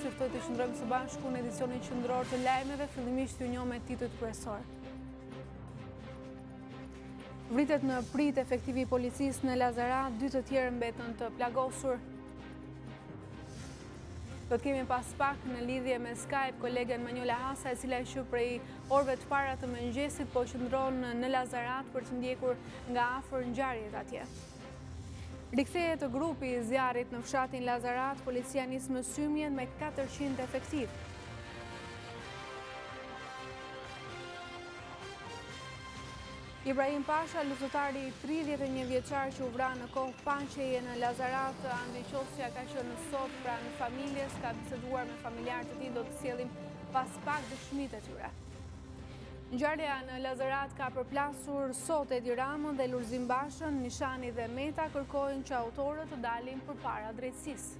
Ju ftoj të qëndrojmë së bashku në edicionin qendror të lajmeve, fillimisht ju njoh me titujt kryesor. Vritet në prit efektivi i policisë në Lazarat, 2 të tjerë mbetën të plagosur. Do të kemi pas pak në lidhje me Skype kolegen Manjola Hasa, e cila që prej orëve të para të mëngjesit po qëndron në Lazarat për të ndjekur nga afër ngjarjet atje. Rikthehet të grupi i zjarrit në fshatin Lazarat, policia nis mësymjen me 400 efektiv. Ibrahim Pasha, luftëtari 31 vjeçar që u vra në kohë paqeje në Lazarat, Andi Qosja ka qenë sot pranë familjes, ka biseduar me familjarët e tij, do të sjellim pas pak dëshmitë e tyre. Ngjarja në Lazarat ka përplasur sot Edi Ramën dhe Lulzim Bashën, Nishani dhe Meta kërkojnë që autorët të dalin përpara drejtësisë.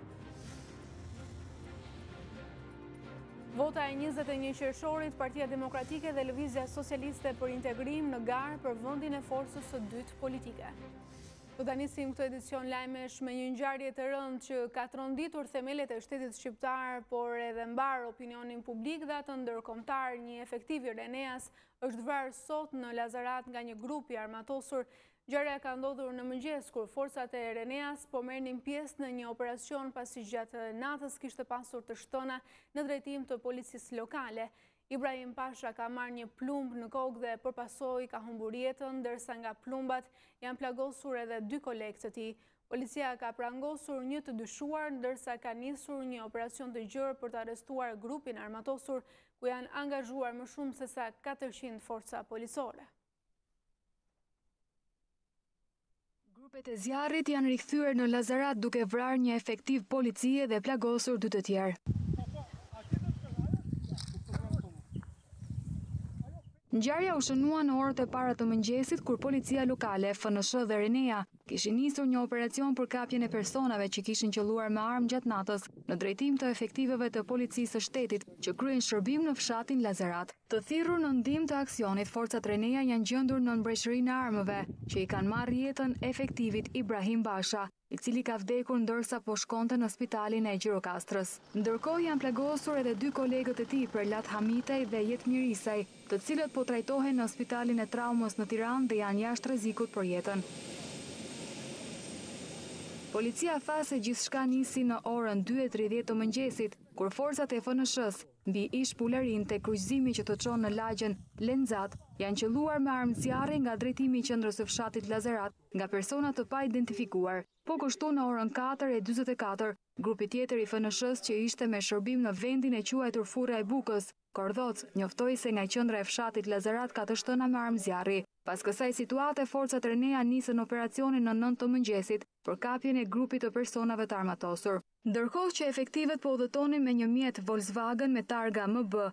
Vota e 21 qershorit, Partia Demokratike dhe Lëvizja Socialiste për Integrim në garë për vendin e forcës së dytë politike. Do ta nisim këtë edicion lajmesh me një ngjarje të rëndë që ka tronditur themelet e shtetit shqiptar, por edhe mbar opinionin publik dhe atë ndërkombëtar. Një efektiv i Reneas është vrarë sot në Lazarat nga një grup i armatosur. Ngjarja ka ndodhur në mëngjes kur forcat e Reneas po merrnin pjesë në një operacion pasi gjatë natës kishte pasur të shtëna në drejtim të policisë lokale. Ibrahim Pasha ka marrë një plumb në kokë dhe përpasoj ka humbur jetën, ndërsa nga plumbat janë plagosur edhe 2 kolegë të tij. Policia ka prangosur një të dyshuar, ndërsa ka nisur një operacion të gjerë për të arrestuar grupin armatosur, ku janë angazhuar më shumë se sa 400 forca policore. Grupet e zjarrit janë rikthyer në Lazarat duke vrarë një efektiv policie dhe plagosur 2 të tjerë. Ngjarja u shënua në orët e para të mëngjesit kur policia lokale, FNSH dhe Renea kishin nisur një operacion për kapjen e personave që kishin qelluar me armë gjatë natës në drejtim të efektiveve të policisë së shtetit që kryejnë shërbim në fshatin Lazarat. Të thirrur në ndihmë të aksionit, forcat Renea janë gjendur në mbrojtërinë e armëve që i kanë marrë jetën efektivit Ibrahim Basha, i cili ka vdekur ndërsa po shkonte në spitalin e Gjirokastrës. Ndërkohë janë plagosur edhe 2 kolegët e tij, Perlat Hamitej dhe Jetmir Isaj, të cilët po trajtohen në spitalin e traumës në Tiranë dhe janë jashtë rrezikut për jetën. Policia tha se gjithçka nisi në orën 2:30 të mëngjesit, kur forcat e FNSH-s mbi ish Pularin te kryqëzimi që të çon në lagjen Lenzat janë qelluar me armë zjarri nga drejtimi i qendrës së fshatit Lazarat nga persona të pa identifikuar. Po kështu në orën 4:44, grupi tjetër i FNSH-s që ishte me shërbim në vendin e quajtur Furra e Bukës, Kordoc, njoftoi se nga qendra e fshatit Lazarat ka të shtëna me armë zjarri. Pas kësaj situate, forcat Renea nisën operacionin në 9 të mëngjesit për kapjen e grupit të personave të armatosur. Ndërkohë që efektivet po udhëtonin me një mjet Volkswagen me targa MB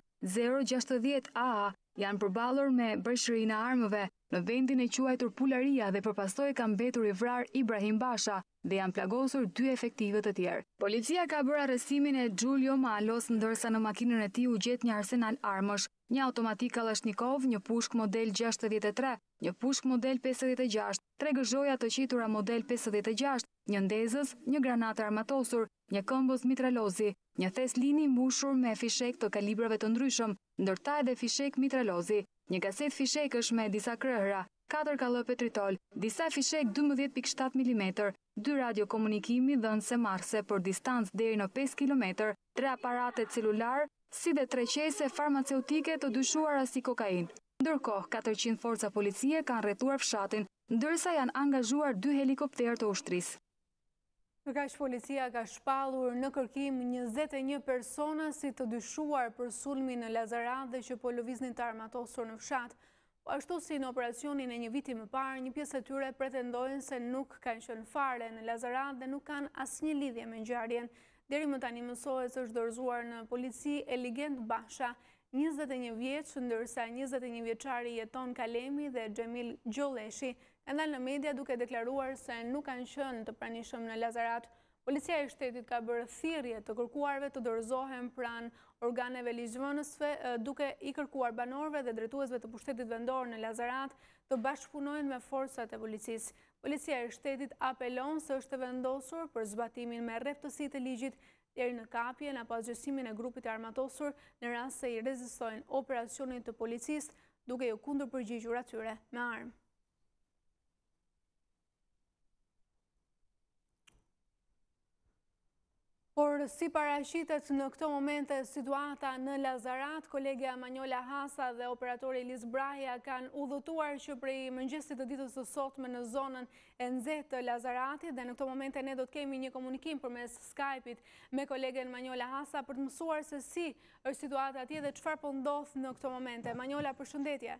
060 AA, janë përballur me breshërinë e armëve në vendin e quajtur Pularia dhe përpasoj ka mbetur i vrarë Ibrahim Basha dhe janë plagosur 2 efektive të tjerë. Policia ka bërë arrestimin e Giulio Malos, ndërsa në makinën e tij u gjet një arsenal armësh, një automatik Kalashnikov, një pushk model 63, një pushk model 56, 3 gëzhoja të qitura model 56, një ndezës, një granatë armatosur, një këmbës mitralozi, një thes lini mbushur me fishek të kalibrave të ndryshëm, ndërta edhe fishek mitralozi, një kaset fishekësh me disa krëhra, 4 kallëpe tritol, disa fishek 12.7 mm, 2 radiokomunikimi dhënëse marse për distancë deri në 5 km, 3 aparate celular, si dhe 3 qese farmaceutike të dyshuara si kokainë. Ndërkohë, 400 forca policie kanë rrethuar fshatin, ndërsa janë angazhuar 2 helikopterë të ushtrisë. Ndërkaq policia ka shpallur në kërkim 21 persona si të dyshuar për sulmin në Lazarat dhe që po lëviznin të armatosur në fshat. Po ashtu si në operacionin e një viti më parë, një pjesë e tyre pretendojnë se nuk kanë qenë fare në Lazarat dhe nuk kanë asnjë lidhje me ngjarjen. Deri më tani mësohet se është dorëzuar në polici Eligent Basha, 21 vjeç, ndërsa 21 vjeçari Jeton Kalemi dhe Xhemil Gjolleshi kanë dalë në media duke deklaruar se nuk kanë qenë të pranishëm në Lazarat. Policia e shtetit ka bërë thirrje të kërkuarve të dorëzohen pranë organeve ligjvënësve, duke i kërkuar banorëve dhe drejtuesve të pushtetit vendor në Lazarat të bashkëpunojnë me forcat e policisë. Policia e shtetit apelon se është vendosur për zbatimin me rreftësi të ligjit deri në kapjen apo zgjësimin e grupit të armatosur në rast se i rezistojnë operacionit të policisë, duke ju kundërpërgjigjur atyre me armë. Por si paraqitet në këto momente situata në Lazarat, kolegja Manjola Hasa dhe operatori Elis Braja kanë udhëtuar që prej mëngjesit të ditës së sotme në zonën e nxehtë të Lazaratit, dhe në këto momente ne do të kemi një komunikim përmes Skype-it me kolegen Manjola Hasa për të mësuar se si është situata atje dhe çfarë po ndodh në këto momente. Manjola, përshëndetje.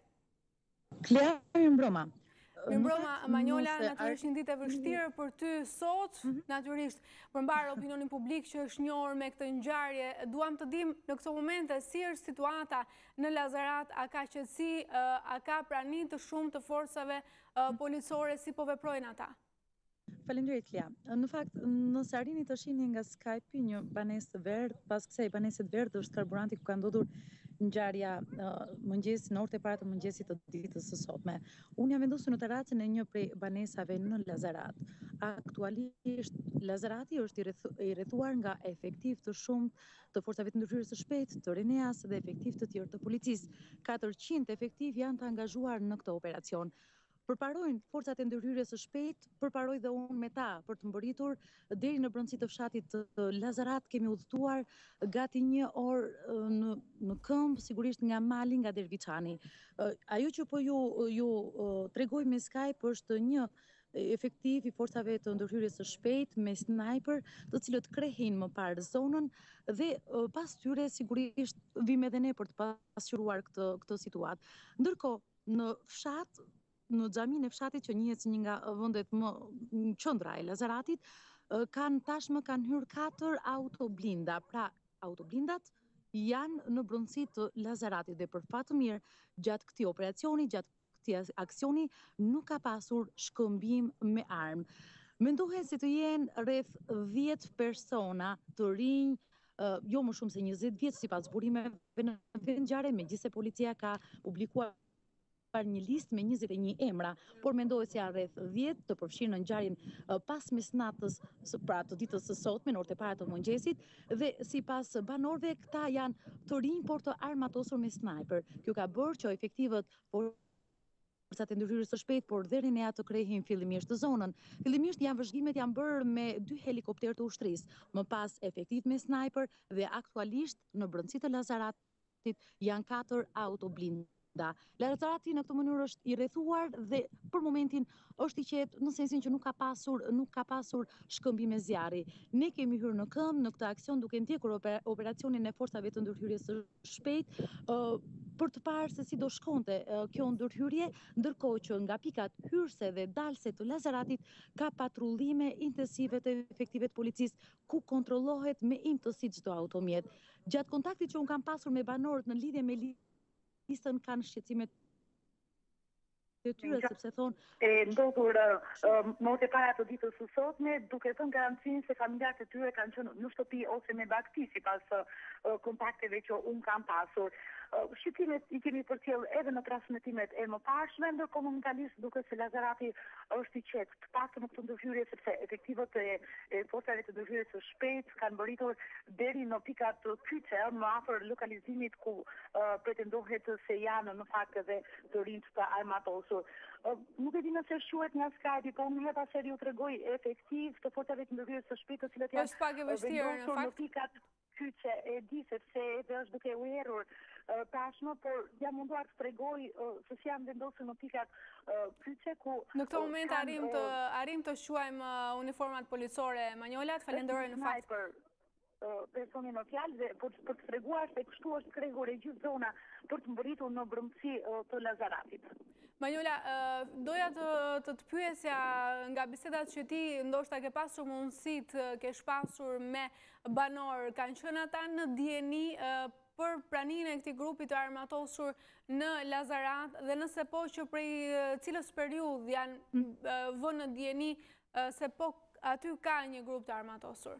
Klea, mirëmbrëma. Mirëmbrëma, Manjola, natyrisht një ditë e vështirë për ty sot, natyrisht përmbar opinionin publik që është njohur me këtë ngjarje. Duam të dim në këto momente si është situata në Lazarat, a ka qetësi, a ka prani të shumë të forcave policore, si po veprojnë ata? Faleminderit, Klea. Në fakt, nëse arrini të shihni nga Skype-i një banesë të verdhë, pas kësaj banese të verdhë është karburanti ku ka ndodhur ngjarja në orët e para të mëngjesit të ditës së sotme. Unë jam vendosur në terracën e një prej banesave në Lazarat. Aktualisht Lazarati është i rrethuar nga efektiv të shumtë të forcave të ndërhyrjes së shpejtë, të Reneas dhe efektiv të tjerë të policisë. 400 efektiv janë të angazhuar në këtë operacion. Përparojnë forcat e ndërhyrjes së shpejtë, përparoj dhe unë me ta për të mbërritur deri në brendësi të fshatit të Lazarat. Kemi udhëtuar gati një orë në këmbë, sigurisht nga Mali, nga Derviçani. Ajo që po ju tregoj me Skype është një efektiv i forcave të ndërhyrjes së shpejtë me sniper, të cilët krehin më parë zonën dhe pas tyre sigurisht vim edhe ne për të pasqyruar këtë situatë. Ndërkohë, në fshat, në xhamin e fshatit që njihet si një nga vendet më në qendra e Lazaratit, tashmë kanë hyrë 4 autoblinda. Pra, autoblindat janë në brendësi të Lazaratit dhe për fat të mirë gjatë këtij operacioni, gjatë këtij aksioni nuk ka pasur shkëmbim me armë. Mendohen se të jenë rreth 10 persona të rinj, jo më shumë se 20 vjeç sipas burimeve në vend ngjarje, megjithëse policia ka publikuar një listë me 21 emra, por mendohet se janë rreth 10 të përfshirë në ngjarjen pas mesnatës, pra të ditës së sotme, në orët e para të mëngjesit, dhe sipas banorëve këta janë të rinj por të armatosur me sniper. Kjo ka bërë që efektivët forcat e ndërhyrjes së shpejtë, por dhe Renea të krehin fillimisht të zonën. Fillimisht vëzhgimet janë bërë me 2 helikopterë të ushtrisë, më pas efektiv me sniper dhe aktualisht në brendësi të Lazaratit janë 4 autoblindë. Lazarati në këtë mënyrë është i rrethuar dhe për momentin është i qetë në sensin që nuk ka pasur shkëmbime zjarri. Ne kemi hyrë në këmbë në këtë aksion duke ndjekur operacionin e forcave të ndërhyrjes së shpejtë për të parë se si do shkonte kjo ndërhyrje, ndërkohë që nga pikat hyrëse dhe dalëse të Lazaratit ka patrullime intensive të efektive të policisë ku kontrollohet me imtësi çdo automjet. Gjatë kontaktit që unë kam pasur me banorët në lidhje me listën kanë shqetësimet e tyre, sepse thonë ndodhur më të para të ditës së sotme, duke thënë garancinë se familjarët e tyre kanë qenë në shtëpi ose me bagti sipas kontakteve që unë kam pasur. Shqetësimet i kemi përcjell edhe në transmetimet e mëparshme, ndërkohë momentalisht duket se Lazarati është i qetë, të paktën në këtë ndërhyrje, sepse efektivët e forcave të ndërhyrjes së shpejtë kanë mbërritur deri në pikat kyçe më afër lokalizimit ku pretendohet se janë në fakt edhe të rinj të armatosur. Nuk e di nëse quhet nga Skype, po unë pas ju tregoj efektiv të forcave të ndërhyrjes së shpejtë, të cilat janë vendosur në pikat kyçe. E di sepse edhe është duke u errur tashmë, por jam munduar të tregoj se si janë vendosur në pikat kyçe ku në këtë moment arrim të quajmë uniformat policore. Manjola, të falenderoj në fakt personin në fjalë dhe për të treguar se kështu është krehur e gjithë zona për të mbërritur në brendësi të Lazaratit. Manjola, doja të pyesja nga bisedat që ti ndoshta ke pasur mundësi të kesh pasur me banor, kanë qenë ata në dieni për praninë e këtij grupi të armatosur në Lazarat dhe nëse po që prej cilës periudhë janë vënë në dieni se po aty ka një grup të armatosur?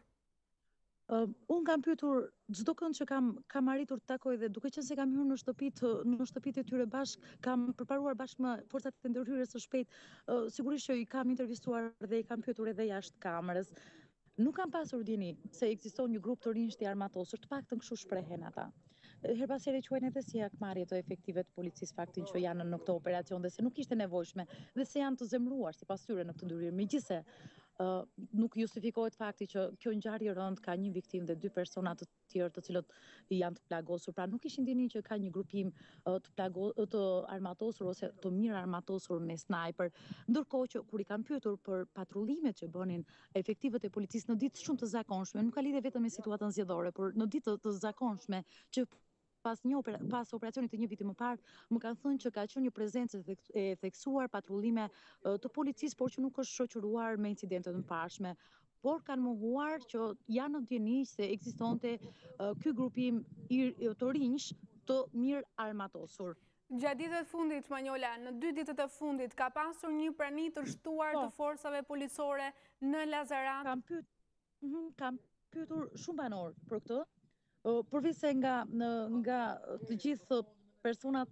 Unë kam pyetur çdo kënd që kam arritur të takoj dhe duke qenë se kam hyrë në shtëpitë e tyre bashk, kam përparuar bashkë me forcat e ndërhyrjes së shpejtë, sigurisht që i kam intervistuar dhe i kam pyetur edhe jashtë kamerës. Nuk kam pasur dini se ekziston një grup të rinj të armatosur, të paktën kështu shprehen ata. Her pas here quajnë edhe si hakmarrje të efektive të policisë faktin që janë në këtë operacion dhe se nuk ishte nevojshme dhe se janë të zemruar sipas tyre në këtë ndryrë. Megjithëse nuk justifikohet fakti që kjo ngjarje rënd ka një viktim dhe 2 persona të tjerë të cilët janë të plagosur. Pra nuk ishin dini që ka një grupim të armatosur ose të mirë armatosur me snajper, ndërkohë që kur i kanë pyetur për patrullimet që bënin efektivët e policisë në ditë shumë të zakonshme, nuk ka lidhje vetëm me situatën zgjedhore, por në ditë të zakonshme që pas operacionit të një viti më parë, më kanë thënë që ka qenë një prezencë e theksuar patrullime të policisë, por që nuk është shoqëruar me incidente të mëparshme, por kanë mohuar që janë në dieni se ekzistonte ky grupim të rinj të mirë armatosur. Gjatë ditëve të fundit, Manjola, në 2 ditët e fundit, ka pasur një prani të shtuar të forcave policore në Lazarat? Kam pyetur shumë banor për këtë, përveç se nga të gjithë personat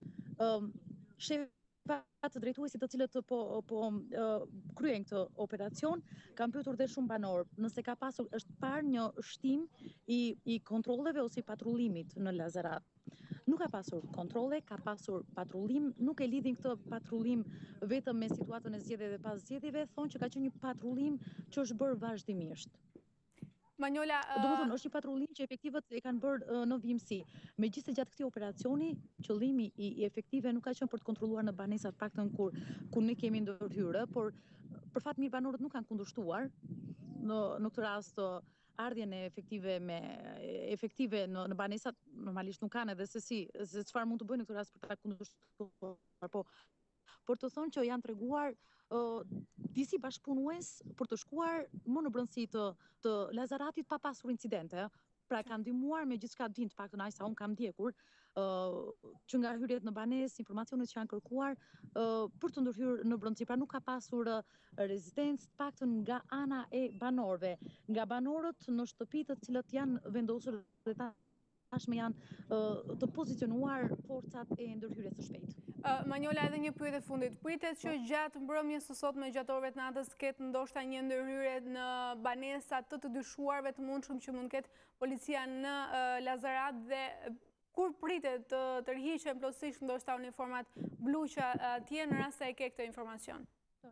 shefat drejtuesit të cilët po kryen këtë operacion, kam pyetur dhe shumë banor nëse ka pasur, është parë një shtim i kontrolleve ose i patrullimit në Lazarat. Nuk ka pasur kontrolle, ka pasur patrullim, nuk e lidhin këtë patrullim vetëm me situatën e zgjedhjeve dhe pas zgjedhjeve, thonë që ka qenë një patrullim që është bërë vazhdimisht. Manjola, domethënë është një patrullim që efektivët e kanë bërë në vimësi. Megjithëse gjatë këtij operacioni, qëllimi i efektive nuk ka qenë për të kontrolluar në banesa, të paktën kur ne kemi ndërhyrë, por për fat mirë banorët nuk kanë kundërshtuar në këtë rast ardhjen e efektive në banesat, normalisht nuk kanë edhe se çfarë mund të bëjnë në këtë rast për ta kundërshtuar, por të thonë që janë treguar disi bashkëpunues për të shkuar më në brendësi të Lazaratit pa pasur incidente. Pra kanë ndihmuar me gjithçka din, të paktën aq sa unë kam ndjekur, që nga hyrjet në banesë, informacionet që janë kërkuar për të ndërhyrë në brendësi. Pra nuk ka pasur rezistencë, të paktën nga ana e banorëve, nga banorët në shtëpi të cilët janë vendosur dhe tashmë janë të pozicionuar forcat e ndërhyrjes së shpejtë. Manjola, edhe një pyetje fundit. Pritet që gjatë mbrëmjes së sotme, gjatë orëve të natës, ketë ndoshta një ndërhyrje në banesa të dyshuarve të mundshëm që mund ketë policia në Lazarat dhe kur pritet të tërhiqen plotësisht ndoshta uniformat blu që atje në rast se e ke këtë informacion?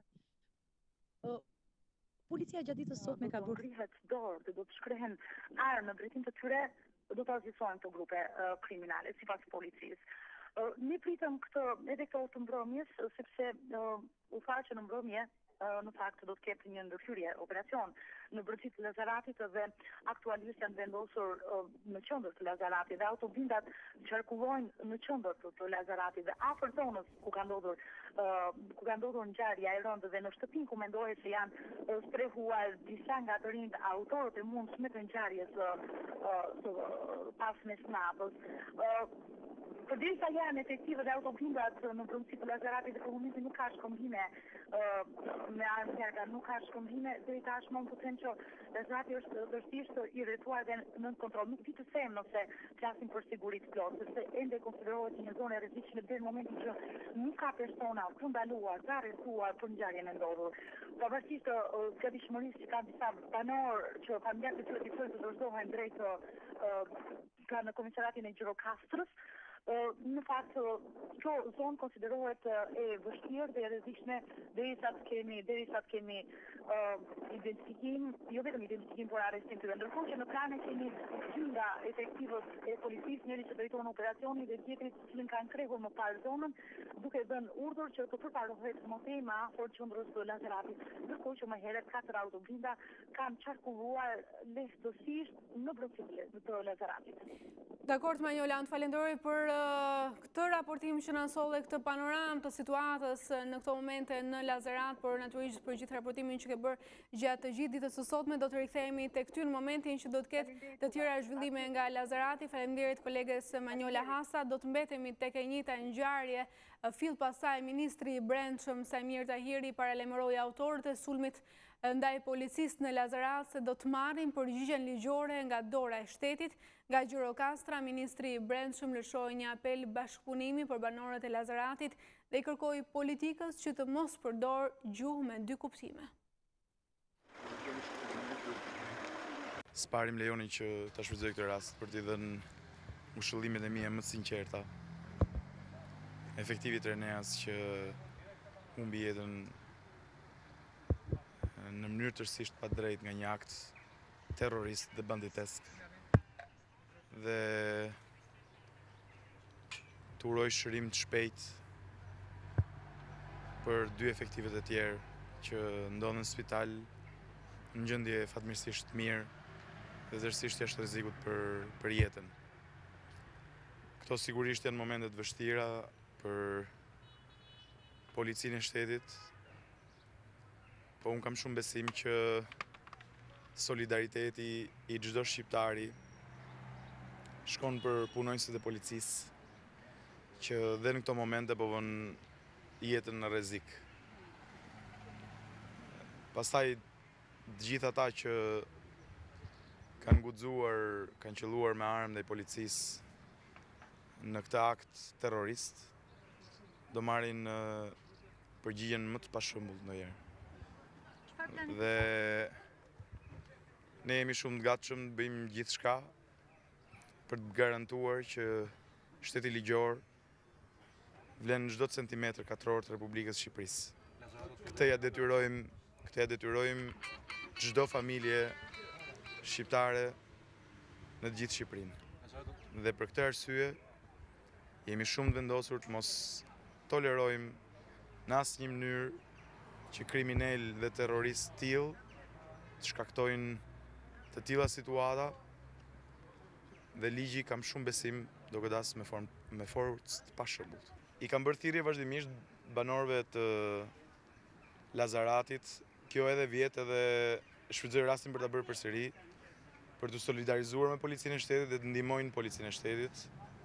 Policia gjatë ditës sotme ka bërë rihet dorë dhe do të shkrehen armë në drejtim të tyre, do të azisojnë të grupe kriminale, sipas policisë. Ne pritëm këtë edhe këto të mbrëmjes, sepse u tha që në mbrëmje në fakt do të ketë një ndërhyrje operacion në brendësi të Lazaratit dhe aktualisht janë vendosur në qendër të Lazaratit dhe autoblindat qarkullojnë në qendër të Lazaratit dhe afër zonës ku ka ndodhur ngjarja e rëndë dhe në shtëpinë ku mendohet se janë strehuar disa nga të rinjt autorët e mundshme të ngjarjes pas mesnatës. Përderisa janë efektive dhe autoblindat në brendësi të Lazaratit dhe për momentin nuk ka shkëmbime me armë larga, nuk ka shkëmbime, deri tashmë mund të them që Lazarati është vërtetisht i rrethuar dhe nën kontroll. Nuk di të them nëse flasim për siguri të plotë, sepse ende konsiderohet një zonë e rrezikshme deri në momentin që nuk ka persona të ndaluar, të arrestuar për ngjarjen e ndodhur. Pavarësisht gatishmërisë që kanë disa banorë që familjarët e tyre të dorëzohen drejt në komisariatin e Gjirokastrës, në fakt kjo zonë konsiderohet e vështirë dhe e rrezikshme derisa të kemi identifikim, jo vetëm identifikim por arrestim të tyre. Ndërkohë që në planë kemi gjynda efektivës e policisë, njëri që drejton operacionin dhe tjetri të cilin kanë krehur më parë zonën, duke dhënë urdhër që të përparohet motej më afër qendrës së Lazaratit. Ndërkohë që më herët 4 autoblinda kanë qarkulluar lehtësisht në brendësi të Lazaratit. Dakor, Manjola, unë falenderoj për këtë raportim që na solli këtë panoramë të situatës në këto momente në Lazarat, por natyrisht për gjithë raportimin që ke bërë gjatë të gjithë ditës së sotme. Do të rikthehemi tek ty në momentin që do të ketë të tjera zhvillime nga Lazarati. Faleminderit kolegës Manjola Hasa. Do të mbetemi tek e njëjta ngjarje. Fill pasaj ministri i Brendshëm Samir Tahiri paralajmëroi autorët e sulmit ndaj policisë në Lazarat se do të marrin përgjigjen ligjore nga dora e shtetit. Nga Gjirokastra, ministri i Brendshëm lëshoi një apel bashkëpunimi për banorët e Lazaratit dhe i kërkoi politikës që të mos përdor gjuhë me 2 kuptime. Spari më lejoni që ta shfrytëzoj këtë rast për t'i dhënë ushëllimet e mia më të sinqerta. Efektivit Reneas që humbi jetën në mënyrë tërësisht pa drejt nga një akt terrorist dhe banditesk. Dhe të uroj shërim të shpejt për 2 efektivet e tjerë që ndodhen në spital në gjendje fatmirësisht mirë dhe tërësisht jashtë rrezikut për jetën. Këto sigurisht janë momentet vështira për policinë e shtetit, po unë kam shumë besim që solidariteti i çdo shqiptari shkon për punonjësit e policisë që dhe në këto momente po vënë jetën në rrezik. Pastaj gjithë ata që kanë guxuar, kanë qelluar me armë ndaj policisë në këtë akt terrorist, do marrin përgjigjen më të pashëmbull ndonjëherë. Dhe ne jemi shumë të gatshëm të bëjmë gjithçka për të garantuar që shteti ligjor vlen çdo centimetër katror të Republikës së Shqipërisë. Këtë ja detyrojmë çdo familje shqiptare në të gjithë Shqipërinë. Dhe për këtë arsye jemi shumë të vendosur të mos tolerojmë në asnjë mënyrë që kriminal dhe terroristë tillë të shkaktojnë të tilla situata dhe ligji, kam shumë besim, do godas me forcë të pashëmbullt. I kam bërë thirrje vazhdimisht banorëve të Lazaratit, kjo edhe vjet edhe shfrytëzoj rastin për ta bërë përsëri, për të solidarizuar me policinë e shtetit dhe të ndihmojnë policinë e shtetit.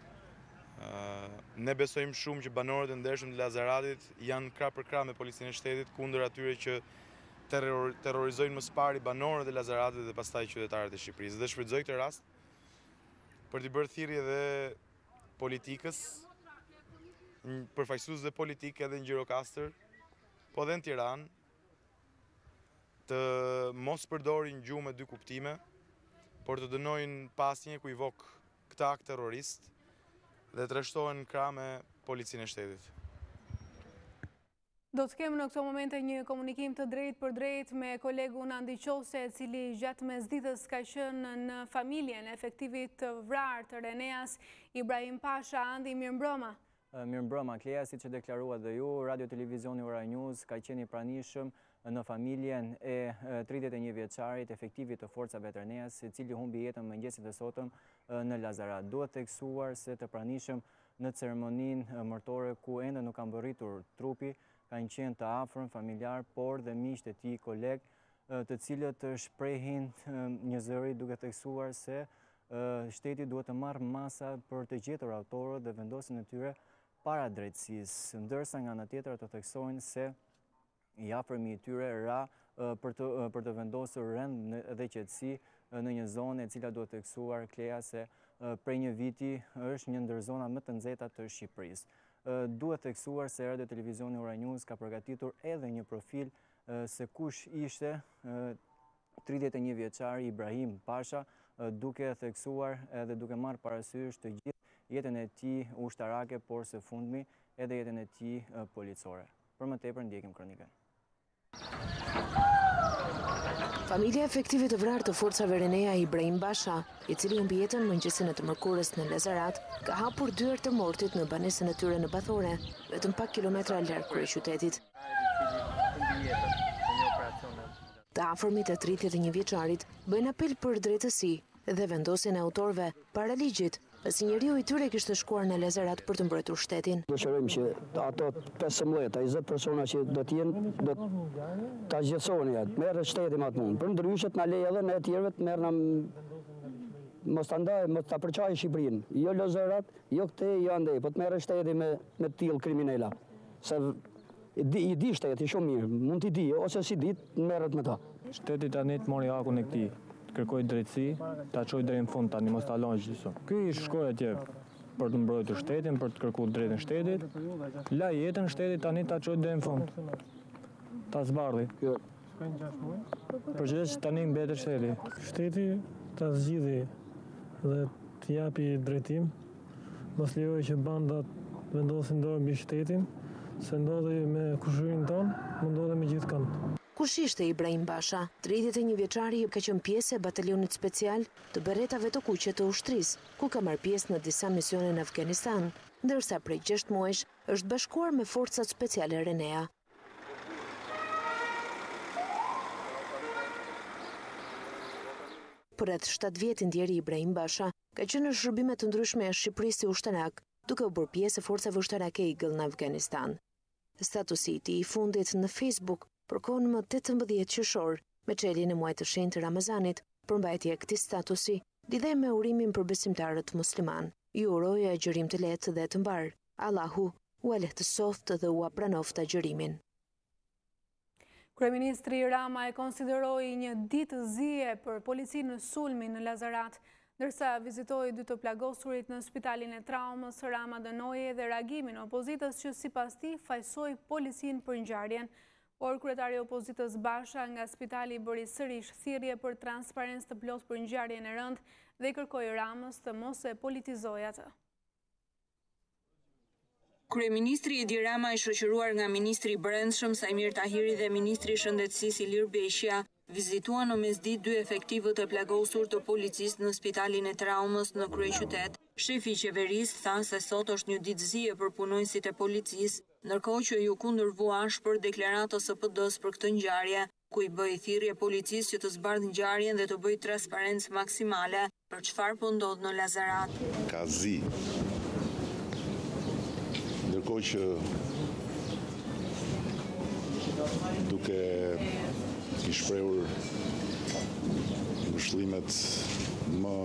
Ne besojmë shumë që banorët e ndershëm të Lazaratit janë krah për krah me policinë e shtetit kundër atyre që terrorizojnë më së pari banorët e Lazaratit dhe pastaj qytetarët e Shqipërisë. Dhe shfrytëzoj këtë rast për t'i bërë thirrje dhe politikës, përfaqësuesve politikë edhe në Gjirokastër, po dhe në Tiranë, të mos përdorin gjuhë me 2 kuptime, por të dënojnë pasnjë ekuivok këtë akt terrorist dhe të rreshtohen krah me policinë e shtetit. Do të kemë në këto momente një komunikim të drejt për drejt me kolegun Andi Qose, cili gjatë mesditës ka qenë në familjen e efektivit të vrarë të Reneas Ibrahim Pasha. Andi, mirëmbrëma. Mirëmbrëma, Klea, si që deklarua dhe ju, Radio Televizioni Ora News ka qenë i pranishëm në familjen e 31 vjeçarit efektivit të forcave të Reneas, i cili humbi jetën mëngjesit e sotëm në Lazarat. Duhet theksuar se të pranishëm në ceremoninë martore ku ende nuk ka mbërritur trupi, kanë qenë të afërm familjar, por dhe miqtë e tij, kolegë, të cilët shprehin një zëri duke theksuar se shteti duhet të marrë masa për të gjetur autorët dhe vendosin e tyre para drejtësisë, ndërsa nga ana tjetër të theksojnë se i afërmi i tyre ra për të vendosur rend dhe qetësi në një zonë e cila duhet theksuar, Klea, se prej një viti është një ndër zonat më të nxehta të Shqipërisë. Duhet theksuar se Radio Televizioni Ora News ka përgatitur edhe një profil se kush ishte 31 vjeçari Ibrahim Pasha, duke theksuar edhe duke marrë parasysh të gjithë jetën e tij ushtarake, por së fundmi edhe jetën e tij policore. Për më tepër ndjekim kronikën. Familja efektive të vrarë të forcave Renea Ibrahim Basha, i cili humbi jetën mëngjesin e të mërkurës në Lazarat, ka hapur dyert të mortit në banesën e tyre në Bathore, vetëm pak kilometra larg kryeqytetit. Të afërmit e 31 vjeçarit bëjnë apel për drejtësi dhe vendosjen e autorëve para ligjit, pasi njeriu i tyre kishte shkuar në Lazarat për të mbrojtur shtetin. Dëshirojmë që ato 15-20 persona që do të jenë, do ta zgjedhsoni atë, merret shteti më atmun. Për ndryshe na lej edhe ne të tjerëve të merrna mos ta ndaj, mos ta përçajë Shqipërinë. Jo Lazarat, jo këtë, jo andej, po të merret shteti me të tillë kriminala. Se i di shteti shumë mirë, mund t'i di, ose si di, merret me ta. Shteti tani të mori hakun e këtij, kërkoj drejtësi, ta çojë deri në fund tani, mos ta lënë gjithë. Ky shkoi atje për të mbrojtur shtetin, për të kërkuar drejtën shtetit. La jetën shtetit tani ta çojë deri në fund. Ta zbardhi. Përgjithësisht tani mbetet shteti. Shteti ta zgjidhi dhe të japi drejtim, mos lejoj që bandat vendosin dorë mbi shtetin, se ndodhi me kushërinë tonë, më ndodhi me gjithë kënd. Kush ishte Ibrahim Basha, 31 vjeçari ka qenë pjesë e batalionit special të beretave të kuqe të ushtrisë, ku ka marrë pjesë në disa misione në Afganistan, ndërsa prej 6 muajsh është bashkuar me forcat speciale Renea. Për rreth 7 vjet ndjeri Ibrahim Basha ka qenë në shërbime të ndryshme e Shqipërisë si ushtarak, duke u bërë pjesë e forcave ushtarake Eagle në Afganistan. Statusi i tij i fundit në Facebook përkon më 18 qershor, me çeljen e muajit të shenjtë Ramazanit, përmbajtja e këtij statusi lidhej me urimin për besimtarët musliman. Ju uroj agjërim të lehtë dhe të mbar. Allahu ua lehtësoft dhe ua pranoft agjërimin. Kryeministri Rama e konsideroi një ditë zije për policinë në sulmin në Lazarat, ndërsa vizitoi dy të plagosurit në spitalin e traumës. Rama dënoi edhe reagimin e opozitës që sipas tij fajsoi policinë për ngjarjen. Por kryetari i opozitës Basha nga spitali bëri sërish thirrje për transparencë të plotë për ngjarjen e rëndë dhe i kërkoi Ramës të mos e politizojë atë. Kryeministri Edi Rama i shoqëruar nga ministri i Brendshëm Sajmir Tahiri dhe ministri i Shëndetësisë Ilir Beshja vizituan në mesditë dy efektivët e plagosur të policisë në spitalin e traumës në kryeqytet. Shefi i qeverisë tha se sot është një ditë zije për punonjësit e policisë, ndërkohë që ju kundërvua shpër deklaratës së PD-s për këtë ngjarje, ku i bëi thirrje policisë që të zbardhë ngjarjen dhe të bëjë transparencë maksimale për çfarë po ndodh në Lazarat. Ka zi. Ndërkohë që duke i shprehur mbëshllimet më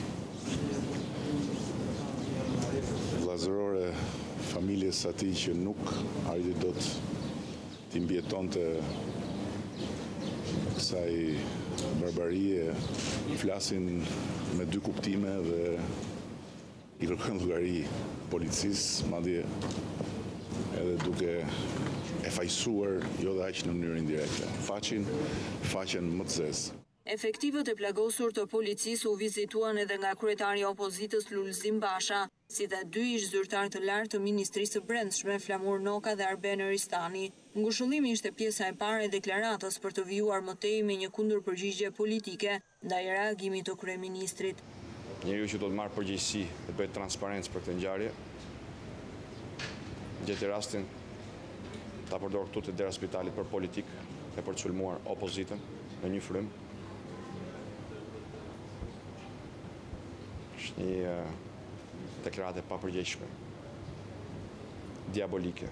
vllazërore familjes atij që nuk arriti dot t'i mbjetonte kësaj barbarie, flasin me dy kuptime dhe i kërkojnë llogari policisë, madje edhe duke e fajsuar jo dhe aq në mënyrë indirekte. Faqen më të zezë. Efektivët e plagosur të policisë u vizituan edhe nga kryetari i opozitës Lulzim Basha, si dhe dy ish zyrtar të lartë të Ministrisë së Brendshme Flamur Noka dhe Arben Eristani. Ngushëllimi ishte pjesa e parë e deklaratës për të vijuar më tej me një kundërpërgjigje politike ndaj reagimit të kryeministrit. Njeriu që do të marrë përgjegjësi dhe bëjë transparencë për këtë ngjarje, gjeti rastin ta përdor këtu te dera spitalit për politikë e për të sulmuar opozitën në një frym. Është një deklaratë e papërgjegjshme, diabolike,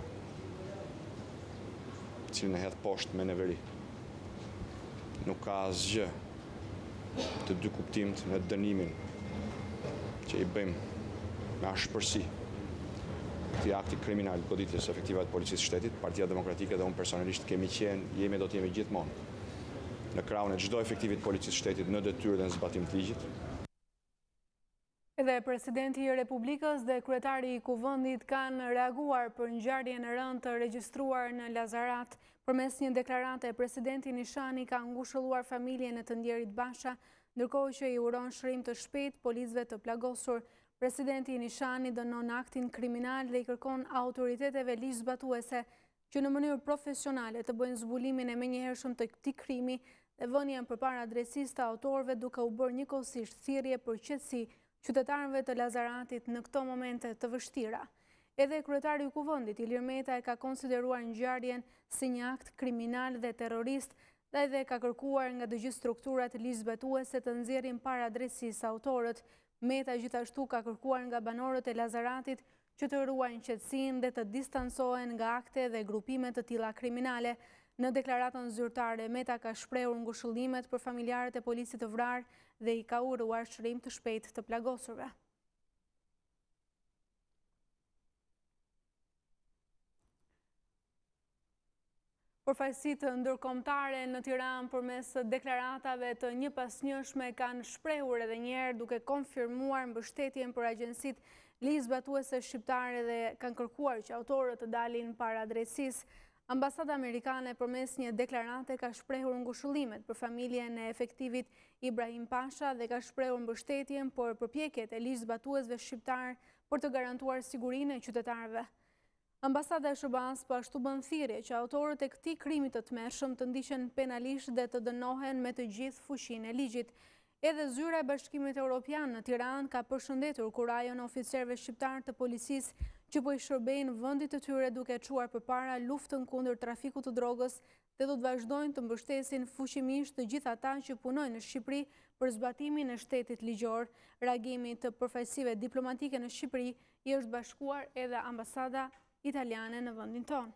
cilën e hedh poshtë me neveri. Nuk ka asgjë të dy kuptimt në dënimin që i bëjmë me ashpërsi këtij akti kriminal goditjes efektive të policisë shtetit. Partia Demokratike dhe unë personalisht jemi do të jemi gjithmonë në krahun e çdo efektivi të policisë shtetit në detyrë dhe në zbatim të ligjit. Edhe presidenti i Republikës dhe kryetari i Kuvendit kanë reaguar për ngjarjen e rëndë të regjistruar në Lazarat. Përmes një deklarate, presidenti Nishani ka ngushëlluar familjen e të ndjerit Basha, ndërkohë që i uron shërim të shpejtë policëve të plagosur. Presidenti Nishani dënon aktin kriminal dhe i kërkon autoriteteve ligjzbatuese që në mënyrë profesionale të bëjnë zbulimin e menjëhershëm të këtij krimi dhe vënien përpara drejtësisë të autorëve, duke u bërë njëkohësisht thirrje për qetësi qytetarëve të Lazaratit në këto momente të vështira. Edhe kryetari i Kuvendit Ilir Meta e ka konsideruar ngjarjen si një akt kriminal dhe terrorist dhe edhe ka kërkuar nga të gjithë strukturat ligjzbatuese të nxjerrin para drejtësisë autorët. Meta gjithashtu ka kërkuar nga banorët e Lazaratit që të ruajnë qetësinë dhe të distancohen nga akte dhe grupime të tilla kriminale. Në deklaratën zyrtare, Meta ka shprehur ngushëllimet për familjarët e policisë të vrarë dhe i ka uruar shërim të shpejtë të plagosurve. Përfaqësitë ndërkombëtare në Tiranë përmes deklaratave të njëpasnjëshme kanë shprehur edhe një herë duke konfirmuar mbështetjen për agjencitë ligjzbatuese shqiptare dhe kanë kërkuar që autorët të dalin para drejtësisë. Ambasada amerikane përmes një deklarate ka shprehur ngushëllimet për familjen e efektivit Ibrahim Pasha dhe ka shprehur mbështetjen për përpjekjet e ligjzbatuesve shqiptar për të garantuar sigurinë e qytetarëve. Ambasada e SBA-s po ashtu bën thirrje që autorët e këtij krimi të tmerrshëm të ndiqen penalisht dhe të dënohen me të gjithë fuqinë e ligjit. Edhe zyra e Bashkimit Evropian në Tiranë ka përshëndetur kurajon e oficerëve shqiptar të policisë që po i shërbejnë vendit të tyre duke çuar përpara luftën kundër trafikut të drogës dhe do të vazhdojnë të mbështesin fuqimisht të gjithë ata që punojnë në Shqipëri për zbatimin e shtetit ligjor. Reagimi të përfaqësive diplomatike në Shqipëri i është bashkuar edhe ambasada italiane në vendin tonë.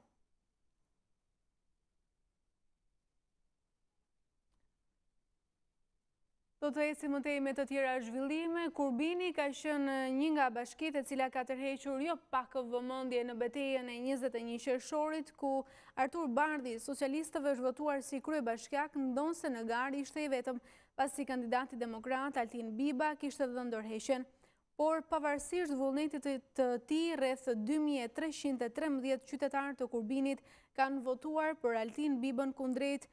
Do të ecim më tej me të tjera zhvillime. Kurbini ka qenë një nga bashkitë e cila ka tërhequr jo pak vëmendje në betejën e 21 qershorit, ku Artur Bardhi, socialistëve është votuar si kryebashkiak, ndonse në garë ishte i vetëm, pasi kandidati demokrat Altin Biba kishte dhënë ndërheqjen. Por pavarësisht vullnetit të tij, rreth 2313 qytetarë të Kurbinit kanë votuar për Altin Bibën kundrejt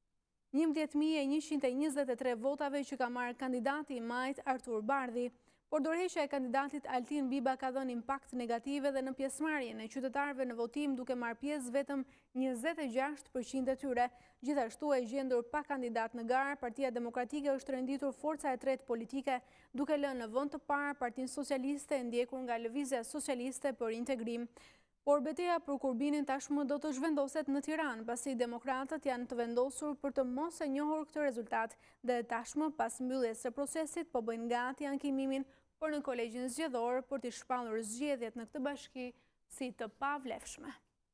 11.123 votave që ka marrë kandidati i majt Artur Bardhi, por dorëheqja e kandidatit Altin Biba ka dhënë impakt negative dhe në pjesëmarrjen e qytetarëve në votim, duke marrë pjesë vetëm 26% e tyre. Gjithashtu e gjendur pa kandidat në garë, Partia Demokratike është renditur forca e tretë politike, duke lënë në vend të parë Partinë Socialiste e ndjekur nga Lëvizja Socialiste për Integrim. Por beteja për Kurbinin tashmë do të zhvendoset në Tiranë, pasi demokratët janë të vendosur për të mos e njohur këtë rezultat dhe tashmë pas mbylljes së procesit po bëjnë gati ankimimin për në kolegjin zgjedhor për të shpallur zgjedhjet në këtë bashki si të pavlefshme.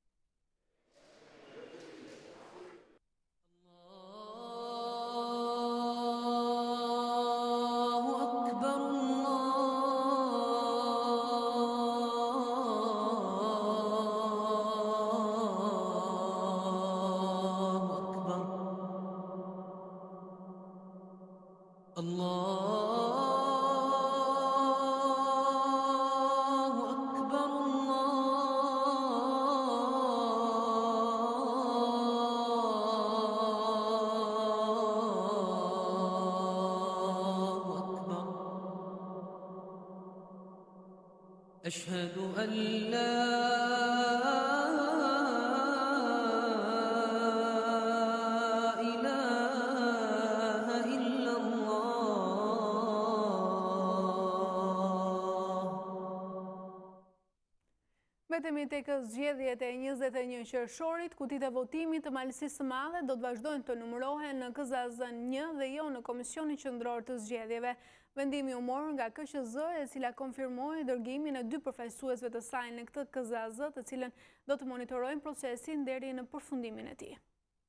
أشهد أن لا إله إلا الله. Betemi tek zgjedhjet e 21 qershorit, kutitë e votimit të Malësisë së Madhe do të vazhdojnë të numërohen në KZZ-1 dhe jo në Komisionin Qendror të Zgjedhjeve. Vendimi u mor nga KQZ, e cila konfirmoi dërgimin e 2 përfaqësuesve të saj në këtë KZZ, të cilën do të monitorojnë procesin deri në përfundimin e tij.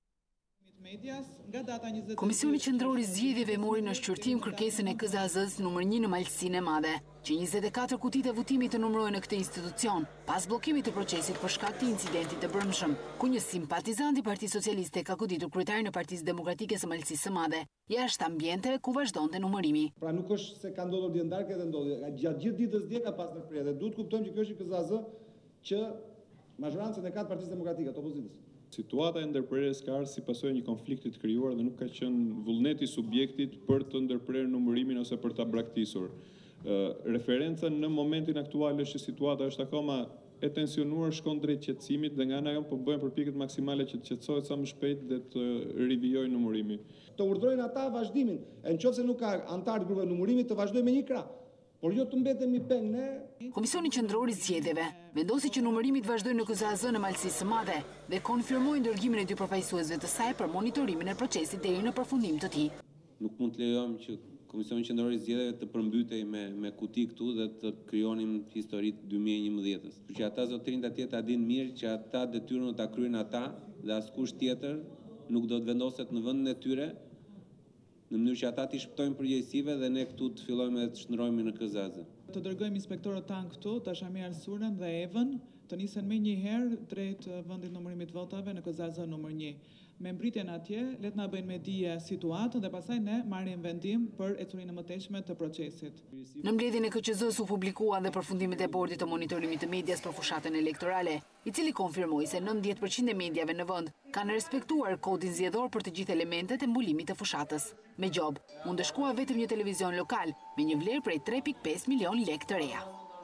Komisioni Qendror i Zgjedhjeve mori në shqyrtim kërkesën e KZZ numër 1 në Malësinë e Madhe, që 24 kutitë e votimit të numërohen në këtë institucion, pas bllokimit të procesit për shkak të incidentit të brëmshëm, ku një simpatizant i Partisë Socialiste ka goditur kryetarin e Partisë Demokratike së Malësisë së Madhe, jashtë ambienteve ku vazhdonte numërimi. Pra nuk është se ka ndodhur dje ndarkë edhe ndodhi, gjatë gjithë ditës dje ka pas ndërprerje. Duhet kuptojmë që kjo është një KZZ që mazhorancën e ka të Partisë Demokratike, të opozitës. Situata e ndërprerjes ka ardhur si pasojë një konflikti të krijuar dhe nuk ka qenë vullneti i subjektit për të ndërprerë numërimin ose për ta braktisur. Referenca në momentin aktual është që situata është akoma e tensionuar, shkon drejt qetësimit dhe nga ana jonë po bëjmë përpjekje maksimale që të qetësohet sa më shpejt dhe të rivijojë numërimi. Të urdhërojnë ata vazhdimin, e nëse nuk ka antar grupeve numërimit të vazhdojë me një krah. Por jo të mbetemi peng ne. Komisioni Qendror i Zgjedhjeve vendosi që numërimi të vazhdojë në KZZ në Malësisë së Madhe dhe konfirmoi ndërgimin e 2 përfaqësuesve të saj për monitorimin e procesit deri në përfundim të tij. Nuk mund të lejojmë që Komisioni Qendror i Zgjedhjeve të përmbytej me kuti këtu dhe të krijonim historitë 2011-s. Që ata zotërinj atje ta dinë mirë që ata detyrën do ta kryejnë ata dhe askush tjetër nuk do të vendoset në vendin e tyre, në mënyrë që ata t'i shpëtojnë përgjegjësive dhe ne këtu të fillojmë dhe të shndrojmë në KZZ. Të dërgojmë inspektorët tanë këtu, Tashamir Surën dhe Evën, të nisen me një herë drejt vendit numërimit votave në KZZ numër 1. Me mbritjen atje, le të na bëjnë me dije situatën dhe pastaj ne marrim vendim për ecurinë e mëtejshme të procesit. Në mbledhjen e KQZ-s u publikua dhe përfundimet e bordit të monitorimit të medias për fushatën elektorale, i cili konfirmoi se 90% e mediave në vend kanë respektuar kodin zgjedhor për të gjithë elementet e mbulimit të fushatës. Me gjob, u ndeshkua vetëm një televizion lokal me një vlerë prej 3.5 milion lekë të reja.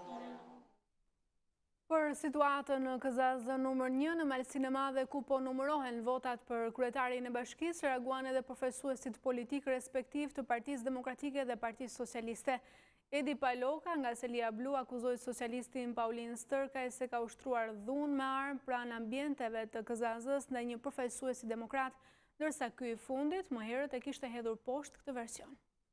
Për situatën në KZZ numër 1 në Malsinë e Madhe ku po numërohen votat për kryetarin e bashkisë, reaguan edhe përfaqësuesit politik respektiv të Partisë Demokratike dhe Partisë Socialiste. Edi Paloka nga Selia Blu akuzoi socialistin Paulin Stërkaj se ka ushtruar dhunë me armë pranë ambienteve të KZZ-s ndaj një përfaqësuesi demokrat, ndërsa ky i fundit më herët e kishte hedhur poshtë këtë version.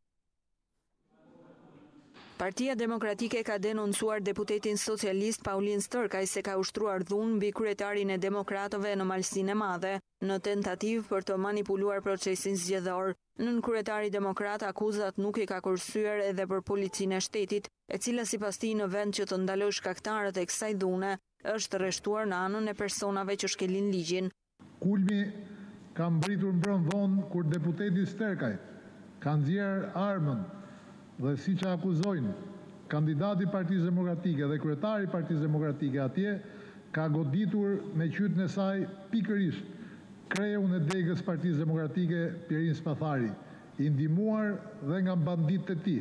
Partia Demokratike ka denoncuar deputetin socialist Paulin Stërkaj se ka ushtruar dhunë mbi kryetarin e demokratëve në Malsinë e Madhe, në tentativë për të manipuluar procesin zgjedhor. Nën kryetari demokrat akuzat nuk i ka kursyer edhe për policinë e shtetit, e cila sipas tij në vend që të ndaloj shkaktarët e kësaj dhune, është rreshtuar në anën e personave që shkelin ligjin. Kulmi ka mbritur mbrëm vonë kur deputeti Stërkaj ka nxjerrë armën dhe si që akuzojnë, kandidati Partisë Demokratike dhe kryetari Partisë Demokratike atje, ka goditur me qytetën e saj pikërisht kreun e degës Partisë Demokratike Pierin Spathari, i ndihmuar dhe nga banditët e tij.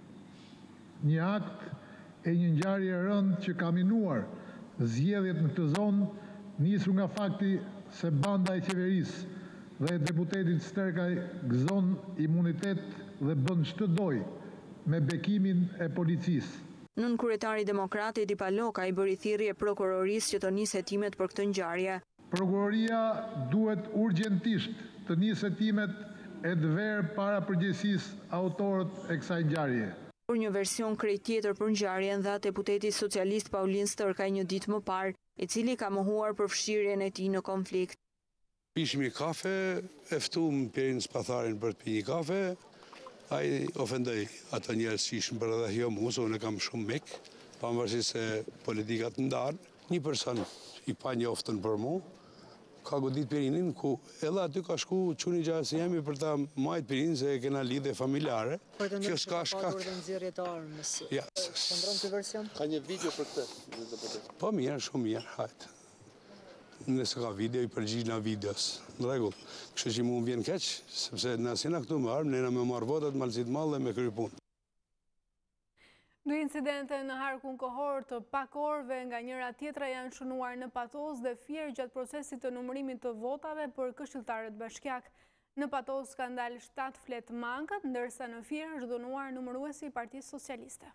Një akt e një ngjarje e rëndë që ka minuar zgjedhjet në këtë zonë, nisur nga fakti se banda e qeverisë dhe deputetit Stërkaj gëzon imunitet dhe bën çdo doj me bekimin e policisë. Nën kryetari demokrat Edi Paloka i bëri thirrje prokurorisë që të nisë hetimet për këtë ngjarje. Prokuroria duhet urgjentisht të nisë hetimet e të verë para përgjegjësisë autorët e kësaj ngjarje. Por një version krejt tjetër për ngjarjen dha deputeti socialist Paulin Stërkaj një ditë më parë, i cili ka mohuar përfshirjen e tij në konflikt. Pishim një kafe, e ftuam Pierin Spatharin për të pirë një kafe. Ai ofendoi ata njerëz që ishin për edhe jo mua, unë kam shumë mik, pavarësisht se politikat ndan. Një person i panjoftën për mua ka godit Pierinin, ku edhe aty ka shku çuni gjasë jemi për ta majt Pierinin se kena lidhje familjare. Kjo s'ka shkak. Ja. Ka një video për këtë. Po mirë, shumë mirë, hajt. Nëse ka video, i përgjigj nga videos. Në rregull. Kështu që mu vjen keq, sepse na sina këtu me armë, ne me marr votat Malsit Madh dhe me kry punë. Dy incidente në harkun kohor të pak orëve nga njëra tjetra janë shënuar në Patos dhe Fier gjatë procesit të numërimit të votave për këshilltarët bashkiak. Në Patos ka ndalë 7 flet mangët, ndërsa në Fier është dënuar numëruesi i Partisë Socialiste.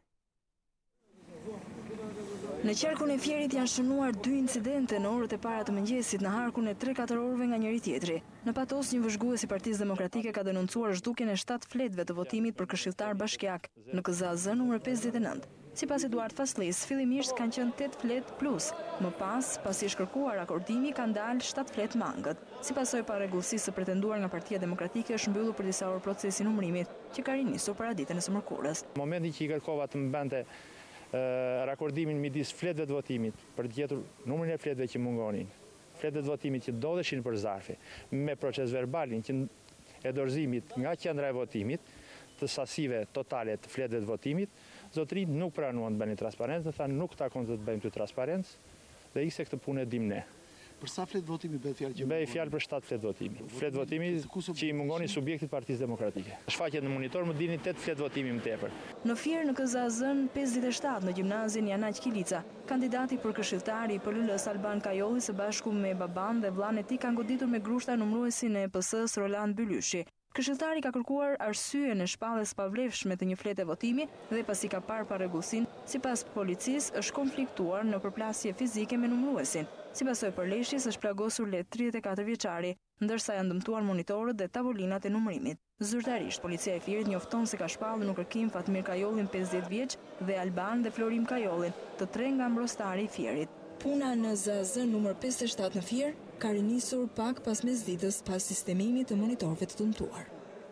Në qarkun e Fierit janë shënuar 2 incidente në orët e para të mëngjesit në harkun e 3-4 orëve nga njëri tjetri. Në Patos, një vëzhgues i Partisë Demokratike ka denoncuar zhdukjen e 7 fletëve të votimit për këshilltar bashkiak në KZZ numër 59. Sipas Eduard Faslis, fillimisht kanë qenë 8 flet plus, më pas, pasi shkërkuar akordimi, kanë dalë 7 flet mangët. Sipas së parregullsisë së pretenduar nga Partia Demokratike, është mbyllur për disa orë procesi numërimit, që ka rinisur para ditën e së mërkurës. Momenti që i kërkova të mbante rakordimin midis fletëve të votimit për të gjetur numrin e fletëve që mungonin, fletëve të votimit që dodheshin për zarfe, me proces verbalin e dorëzimit nga qendra e votimit, të sasive totale të fletëve të votimit, zotërit nuk pranuan të bënin transparencë, dhe thanë nuk takon të bëjmë të transparencë, dhe ikse këtë punë e dim ne. Për sa fletë votimi bëj fjalë që bëj fjalë për 7 fletë votimi. Fletë votimi që i mungoni subjektit Partisë Demokratike. Shfaqjet në monitor më dini 8 fletë votimi më tepër. Në Fier në KZZ-n 57 në gjimnazin Janaq Kilica, kandidati për këshilltari i PLL-s Alban Kajolli së bashku me baban dhe vllain e tij kanë goditur me grushta numëruesin e PS-s Roland Bylyshi. Këshilltari ka kërkuar arsye në shpalljes pavlefshme të një flete votimi dhe pasi ka parë parregullsinë, sipas policisë është konfliktuar në përplasje fizike me numëruesin. Sipas së përleshjes është plagosur le 34 vjeçari, ndërsa janë dëmtuar monitorët dhe tavolinat e numërimit. Zyrtarisht, policia e Fierit njofton se ka shpallur në kërkim Fatmir Kajollin 50 vjeç dhe Alban dhe Florim Kajollin, të 3 nga mbrostari i Fierit. Puna në ZZ numër 57 në Fier ka rinisur pak pas mesditës pas sistemimit të monitorëve të dëmtuar.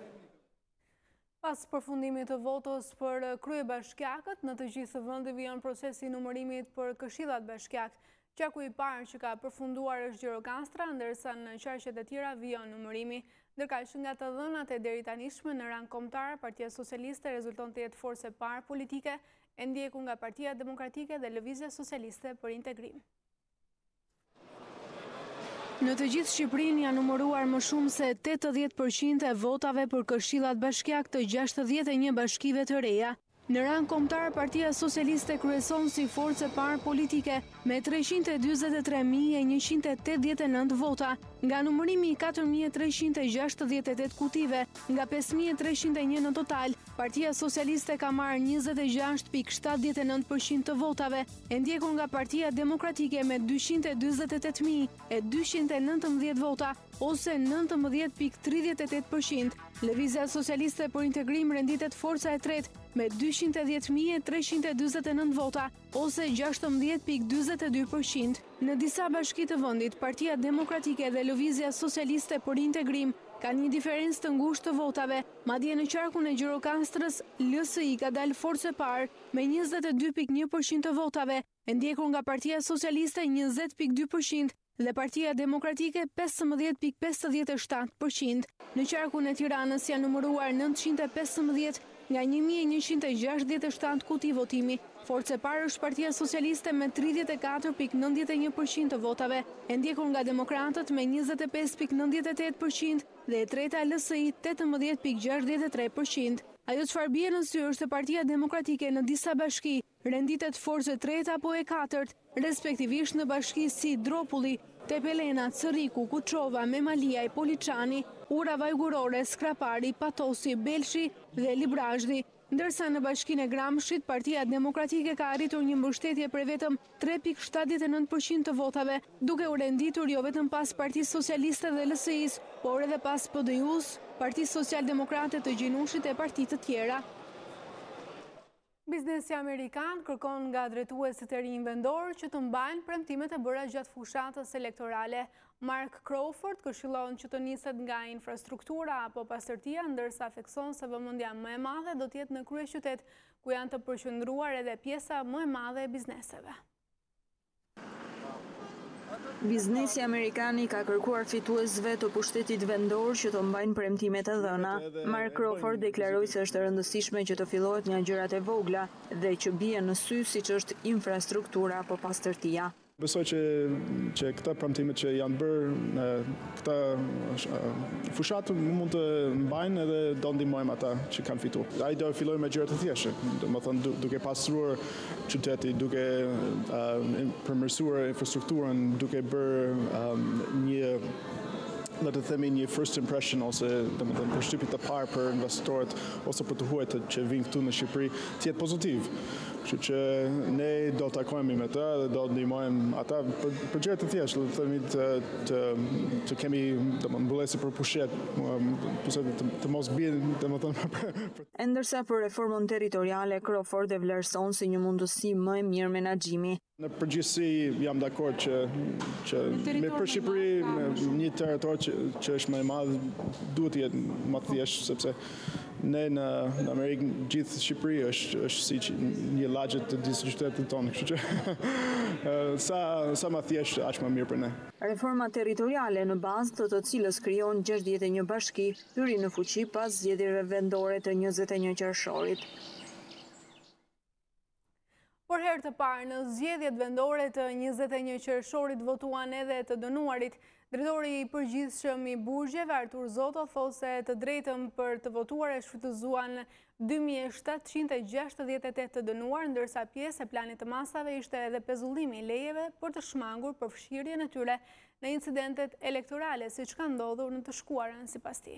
Pas përfundimit të votës për kryebashkiakët, në të gjithë vendet vjen procesi i numërimit për këshillat bashkiak, Qaku i parë që ka përfunduar është Gjirokastra, ndërsa në qarqet e tjera vijon numërimi, ndërkaq nga të dhënat e deri tanishme në rang kombëtar, Partia Socialiste rezulton të jetë forcë e parë politike, e ndjekur nga Partia Demokratike dhe Lëvizja Socialiste për Integrim. Në të gjithë Shqipërinë janë numëruar më shumë se 80% e votave për këshillat bashkiak të 61 bashkive të reja. Në rang kombëtar, Partia Socialiste kryeson si forcë e parë politike me 343.189 vota, nga numërimi i 4.368 kutive, nga 5.301 në total. Partia Socialiste ka marrë 26.79% të votave, e ndjekur nga Partia Demokratike me 248.219 vota, ose 19.38%. Lëvizja Socialiste për Integrim renditet forca e tretë me 210.329 vota, ose 16.42%. Në disa bashki të vendit, Partia Demokratike dhe Lëvizja Socialiste për Integrim ka një diferencë të ngushtë të votave, madje në qarkun e Gjirokastrës, LSI ka dalë forcë e parë me 22.1% të votave, e ndjekur nga Partia Socialiste 20.2% dhe Partia Demokratike 15.57%. Në qarkun e Tiranës janë numëruar 915 nga 1167 kuti votimi. Forcë e parë është Partia Socialiste me 34.91% të votave, e ndjekur nga Demokratët me 25.98% dhe e treta LSI 18.63%. Ajo çfarë bie në sy është se Partia Demokratike në disa bashki renditet forcë e tretë apo e katërt, respektivisht në bashki si Dropulli, Tepelena, Cëriku, Kuçova, Memaliaj, Poliçani, Ura Vajgurore, Skrapari, Patosi, Belshi dhe Librazhdi. Ndërsa në bashkinë e Gramshit, Partia Demokratike ka arritur një mbështetje për vetëm 3.79% të votave, duke u renditur jo vetëm pas Partisë Socialiste dhe LSI-s, por edhe pas PD-s, Partisë Social-Demokrate të Gjinushit e partitë të tjera. Biznesi amerikan kërkon nga drejtuesit e rinj vendor që të mbajnë premtimet e bëra gjatë fushatës elektorale. Mark Crawford këshillon që të niset nga infrastruktura apo pastërtia, ndërsa thekson se vëmendja më e madhe do të jetë në kryeqytet, ku janë të përqendruar edhe pjesa më e madhe e bizneseve. Biznesi amerikani ka kërkuar fituesve të pushtetit vendor që të mbajnë premtimet e dhëna. Mark Crawford deklaroi se është e rëndësishme që të fillohet nga gjërat e vogla dhe që bie në sy siç është infrastruktura apo pastërtia. Besoj që këta premtimet që janë bërë, këta fushatë mund të mbajnë edhe do ndihmojmë ata që kanë fituar. Ai do filloj me gjëra të thjeshta, domethënë duke pastruar qyteti, duke përmirësuar infrastrukturën, duke bërë një le të themi një first impression ose domethënë përshtypje të parë për investorët ose për të huajt që vinë këtu në Shqipëri të jetë pozitiv. Kështu që ne do të takojmë me ta dhe do të ndihmojmë ata për gjëra të thjeshta, le të themi të kemi mbullesi për pushet të mos bien domethënë. Ndërsa për reformën territoriale, Crawford e vlerëson si një mundësi më e mirë menaxhimi. Në përgjithësi jam dakord që për Shqipëri një territor që është më i madh duhet të jetë më të thjeshtë, sepse ne në Amerikë gjithë Shqipëri është si një lagje të disë qytetit tonë, kështu që sa më thjesht aq më mirë për ne. Reforma territoriale në bazë të cilës krijon 61 bashki hyri në fuqi pas zgjedhjeve vendore të 21 qershorit. Por herë të parë në zgjedhjet vendore të 21 qershorit votuan edhe të dënuarit. Drejtori i përgjithshëm i burgjeve, Artur Zoto, thosë se të drejtën për të votuar e shfrytëzuan 2768 të dënuar, ndërsa pjesë e planit të masave ishte edhe pezullimi i lejeve për të shmangur përfshirjen e tyre në incidentet elektorale, siç ka ndodhur në të shkuarën sipas tij.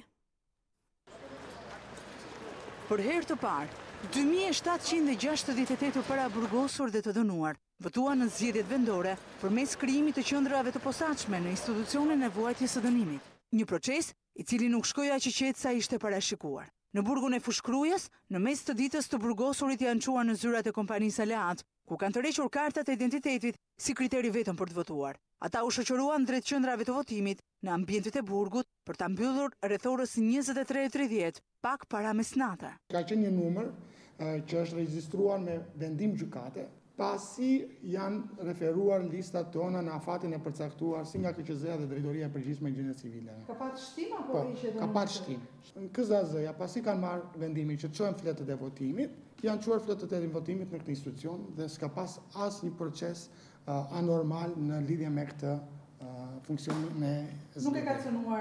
Për herë të parë, 2768 para burgosur dhe të dënuar votuan në zgjedhjet vendore përmes krijimit të qendrave të posaçme në institucionin e vuajtjes së dënimit. Një proces i cili nuk shkoi aq i qetë sa ishte parashikuar. Në burgun e Fushkrujës, në mes të ditës të burgosurit janë çuar në zyrat e kompanisë Aleat, ku kanë tërhequr kartat e identitetit si kriteri vetëm për të votuar. Ata u shoqëruan drejt qendrave të votimit në ambientet e burgut për ta mbyllur rreth orës 23:30, pak para mesnate. Ka qenë një numër që është regjistruar me vendim gjykate pasi janë referuar listat tona në afatin e përcaktuar si nga KQZ-a dhe Drejtoria e Përgjithshme e Gjinies Civile. Ka pat shtim apo ishte ka pat shtim. Në KZZ-ja, pasi kanë marrë vendimin që të çojnë fletët e votimit, janë çuar fletët e votimit në këtë institucion dhe s'ka pas asnjë proces anormal në lidhje me këtë funksionin e Nuk e ka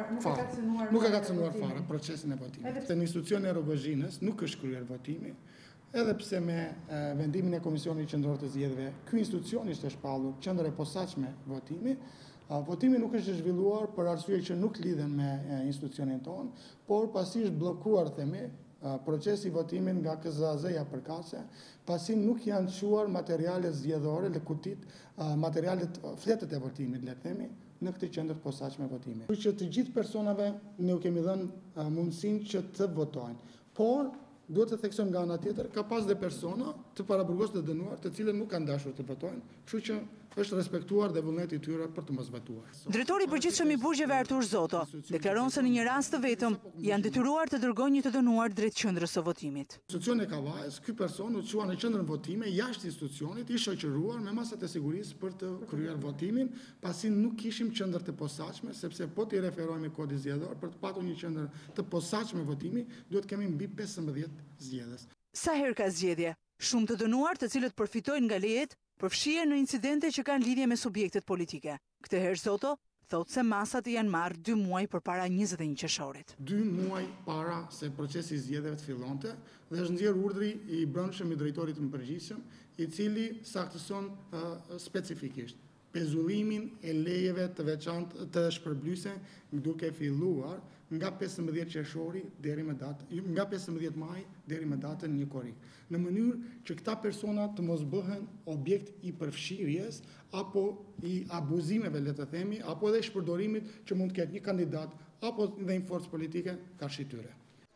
cënuar fare procesin e votimit. Te në institucioni e Rogozhinës nuk është kryer votimi, edhe pse me vendimin e Komisionit Qendror të Zgjedhjeve, ky institucion ishte shpallur qendër e posaçme votimi. Votimi nuk është zhvilluar për arsye që nuk lidhen me institucionin tonë, por pasi është bllokuar themi procesi votimin nga KZAZ-ja përkatëse, pasi nuk janë çuar materialet zgjedhore, le kutit, materialet fletët e votimit, le themi, në këtë qendër të posaçme votimi. Kështu që të gjithë personave ne u kemi dhënë mundësinë që të votojnë. Por duhet të theksojmë nga ana tjetër, ka pas dhe persona të paraburgosur të dënuar, të cilët nuk kanë dashur të votojnë, kështu që është respektuar dhe vullneti i tyre për të mos votuar. Drejtori i përgjithshëm i burgjeve Artur Zoto deklaron se në një rast të vetëm janë detyruar të dërgojnë një të dënuar drejt qendrës së votimit. Institucioni e Kavajës, ky person u çua në qendrën votime jashtë institucionit, i shoqëruar me masat e sigurisë për të kryer votimin, pasi nuk kishim qendër të posaçme, sepse po t'i referohemi kodit zgjedhor për të patur një qendër të posaçme votimi, duhet kemi mbi 15 zgjedhës. Sa herë ka zgjedhje, shumë të dënuar të cilët përfitojnë nga lejet përfshihen në incidente që kanë lidhje me subjektet politike. Këtë herë Zoto thotë se masat janë marrë 2 muaj përpara 21 qershorit. 2 muaj para se procesi i zgjedhjeve të fillonte dhe është nxjerr urdhri i brendshëm i drejtorit të përgjithshëm, i cili saktëson specifikisht pezullimin e lejeve të veçantë të shpërblyese duke filluar nga 15 qershori deri me nga 15 maj deri me datën 1 korrik, në mënyrë që këta persona të mos bëhen objekt i përfshirjes apo i abuzimeve, le të themi, apo edhe shpërdorimit që mund të ketë një kandidat apo dhe një forcë politike karshi tyre.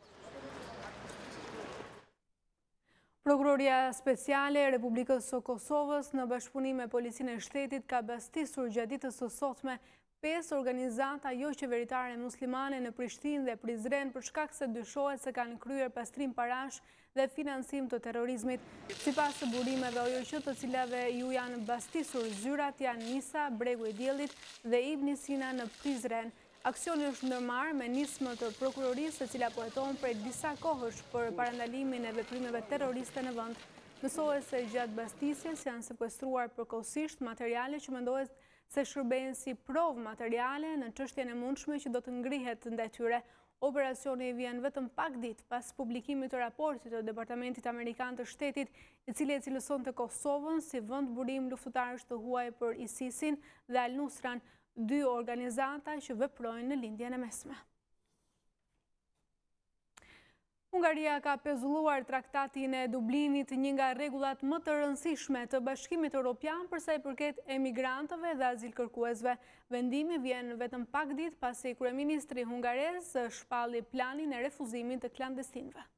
Prokuroria Speciale e Republikës së Kosovës në bashkëpunim me Policinë e Shtetit ka bastisur gjatë ditës së sotme 5 organizata jo qeveritare muslimane në Prishtinë dhe Prizren për shkak se dyshohet se kanë kryer pastrim parash dhe financim të terrorizmit. Sipas burimeve OJQ, të cilave ju janë bastisur zyrat janë Nisa, Bregu i Diellit dhe Ibn Sina në Prizren. Aksioni është ndërmarrë me nismë të prokurorisë, e cila po heton prej disa kohësh për parandalimin e veprimeve terroriste në vend. Mësohet se gjatë bastisjes janë sekuestruar përkohësisht materiale që mendohet se shërbejnë si provë materiale në çështjen e mundshme që do të ngrihet ndaj tyre. Operacioni vjen vetëm pak ditë pas publikimit të raportit të Departamentit Amerikan të Shtetit, i cili e cilësonte Kosovën si vend burim luftëtarësh të huaj për ISIS-in dhe Al-Nusran, 2 organizata që veprojnë në lindjen e mesme. Hungaria ka pezulluar traktatin e Dublinit, një nga rregullat më të rëndësishme të Bashkimit Evropian për sa i përket emigrantëve dhe azilkërkuesve. Vendimi vjen vetëm pak ditë pasi kryeministri hungarez shpalli planin e refuzimit të klandestinëve.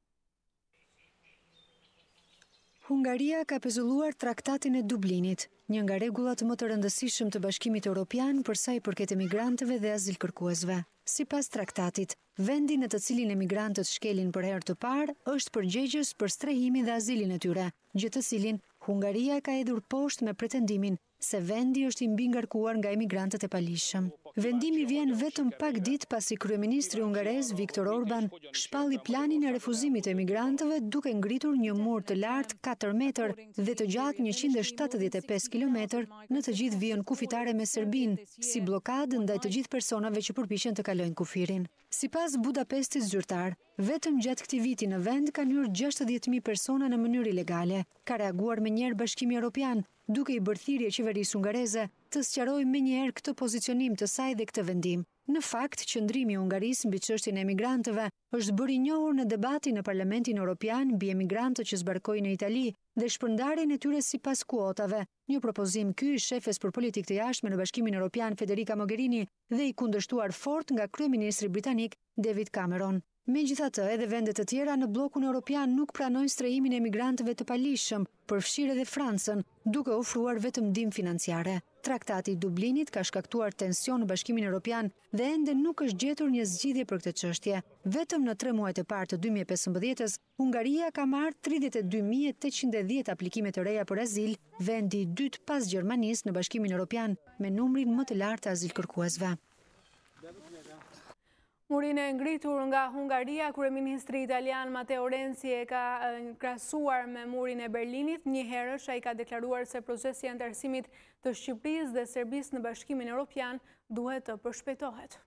Hungaria ka pezulluar traktatin e Dublinit, një nga rregullat më të rëndësishëm të Bashkimit Evropian për sa i përket emigrantëve dhe azilkërkuesve. Sipas traktatit, vendi në të cilin emigrantët shkelin për herë të parë është përgjegjës për strehimin dhe azilin e tyre, gjë të cilin Hungaria ka hedhur poshtë me pretendimin se vendi është i mbi ngarkuar nga emigrantët e palishëm. Vendimi vjen vetëm pak ditë pasi kryeministri hungarez Viktor Orban shpalli planin e refuzimit të emigrantëve duke ngritur një mur të lartë 4 metër dhe të gjatë 175 kilometër në të gjithë vijën kufitare me Serbinë, si blokadë ndaj të gjithë personave që përpiqen të kalojnë kufirin. Sipas Budapestit zyrtar, vetëm gjatë këtij viti në vend kanë hyrë 60.000 persona në mënyrë ilegale. Ka reaguar menjëherë Bashkimi Evropian, duke i bërë thirrje qeverisë hungareze të sqarojë menjëherë këtë pozicionim të saj dhe këtë vendim. Në fakt, qëndrimi i Hungarisë mbi çështjen e emigrantëve është bërë i njohur në debatin në Parlamentin Evropian mbi emigrantët që zbarkojnë në Itali dhe shpërndarjen e tyre sipas kuotave. Një propozim ky i shefes për politikë të jashtme në Bashkimin Evropian Federica Mogherini dhe i kundërshtuar fort nga kryeministri britanik David Cameron. Megjithatë, edhe vendet të tjera në bllokun evropian nuk pranojnë strehimin e emigrantëve të palishëm, përfshirë edhe Francën, duke ofruar vetëm ndihmë financiare. Traktati i Dublinit ka shkaktuar tension në Bashkimin Evropian dhe ende nuk është gjetur një zgjidhje për këtë çështje. Vetëm në 3 muajt e parë të 2015-s, Hungaria ka marrë 32.810 aplikime të reja për azil, vendi i dytë pas Gjermanisë në Bashkimin Evropian me numrin më të lartë të azilkërkuesve. Murin e ngritur nga Hungaria, kryeministri italian Matteo Renzi e ka krahasuar me murin e Berlinit. Një herësh ai ka deklaruar se procesi i antarësimit të Shqipërisë dhe Serbisë në Bashkimin Evropian duhet të përshpejtohet.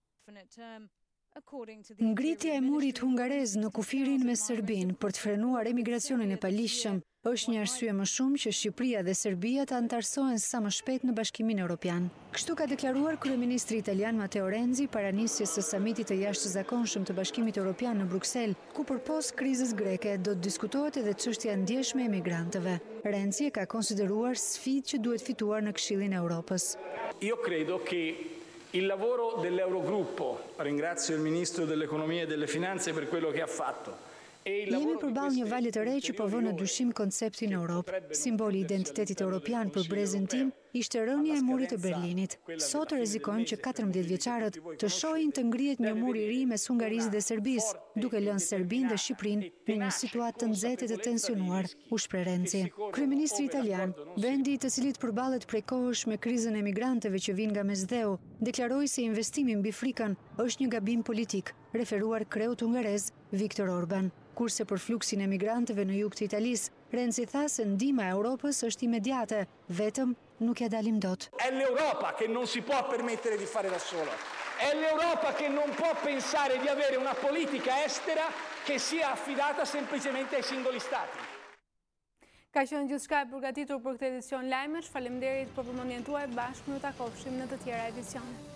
Ngritja e murit hungarez në kufirin me Serbin për të frenuar emigracionin e palishëm është një arsye më shumë që Shqipëria dhe Serbia të antarësohen sa më shpejt në Bashkimin Evropian. Kështu ka deklaruar kryeministri italian Matteo Renzi para nisjes së samitit të jashtëzakonshëm të Bashkimit Evropian në Bruksel, ku përpos krizës greke do të diskutohet edhe çështja e ndjeshme e emigrantëve. Renzi e ka konsideruar sfidë që duhet fituar në Këshillin e Europës. Io credo che il lavoro dell'Eurogruppo, ringrazio il Ministro dell'Economia e delle Finanze per quello che ha fatto. Jemi përballë një vale të re që po vë në dyshim konceptin Europë. Simboli i identitetit europian për brezin tim ishte rënja e murit të Berlinit. Sot rrezikojmë që 14 vjeçarët të shohin të ngrihet një mur i ri mes Hungarisë dhe Serbisë, duke lënë Serbinë dhe Shqipërinë në një situatë të nxehtë të tensionuar, u shpreh Renzi. Kryeministri italian, vendi i të cilit përballet prej kohësh me krizën e emigrantëve që vijnë nga Mesdheu, deklaroi se investimi mbi Frikën është një gabim politik, referuar kreut hungarez Viktor Orban. Kurse për fluksin e migrantëve në jug të Italisë, Renzi tha se ndihma e Europës është imediate, vetëm nuk ja dalim dot. È l'Europa che non si può permettere di fare da sola. È l'Europa che non può pensare di avere una politica estera che sia affidata semplicemente ai singoli stati. Ka qenë gjithçka e përgatitur për këtë edicion lajmesh. Faleminderit për vëmendjen tuaj. Bashkë ne takofshim në të tjera edicione.